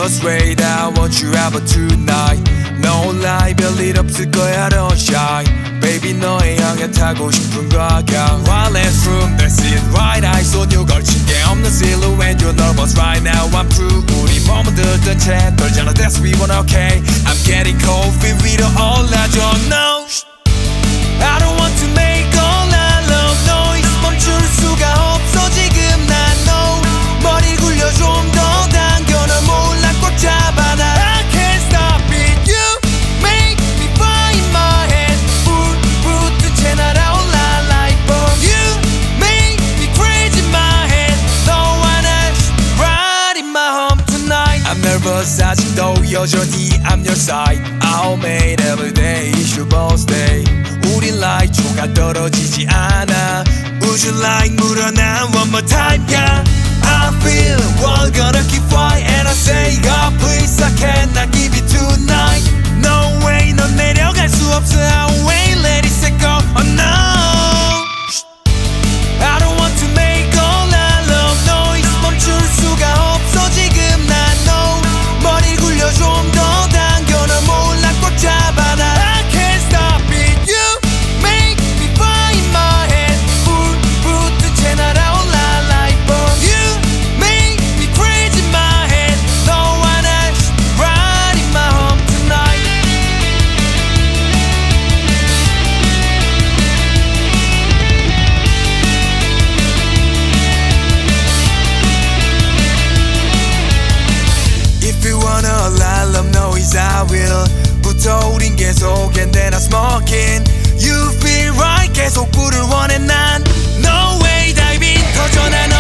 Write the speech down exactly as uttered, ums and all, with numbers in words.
Just wait, I want you out tonight. No lie, 별일 없을 거야, don't shy. Baby 너의 향해 타고 싶은 과경. While it's room, that's it, right eye 손유 걸친 게 없는 silhouette. You're nervous right now, I'm through. 우리 몸은 들뜬 채 떨잖아, that's we want okay. I'm getting cold feet 위로 올라줘, no. I don't want to make all that love noise. 멈출 수가 없어 지금 난 no. 머리 굴려 좀 더 당겨 널 몰라 꽉 잡아 나. I can't stop it. You make me fly in my head. 불 붙은 채 날아올라 like bomb. You make me crazy in my head. 너와 난 right in my home tonight. I'm nervous 아직도 여전히 I'm your side. I'll make every day is your birthday. 우린 like 조가 떨어지지 않아. Would you like 물어나 one more time, yeah. I feel we're gonna keep flying and I say God please I cannot give you tonight. No way 넌 내려갈 수 없어. I wait let it set go. Oh no. I don't want to make all that love noise. 멈출 수가 없어 지금 난 no. 머리 굴려 좀 더 당겨 널 몰라 꽉 잡아 나. I can't stop it. You make me fly in my head. 불 붙은 채 날아올라 like bomb. You make me crazy in my head. 너와 난 right in my home tonight. If you wanna lie, love noise I will. 부터 우린 계속 and then I smoking. You feel right 계속 불을 원해 난. No way dive in 터져 난